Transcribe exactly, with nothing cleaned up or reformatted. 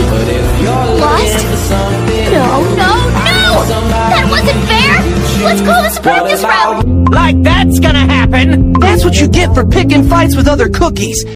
Lost? No, no, no! That wasn't fair! Let's call the practice route! Like that's gonna happen! That's what you get for picking fights with other cookies.